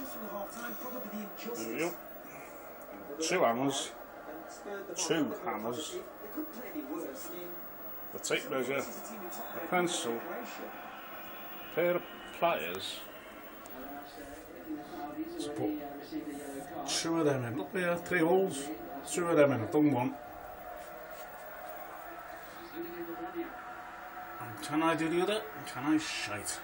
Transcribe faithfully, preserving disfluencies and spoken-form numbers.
There we go. Two hammers, two hammers, the tape measure, a pencil, a pair of pliers. So put two of them in. Look there, three holes, two of them in. I've done one. And can I do the other? Can I shite?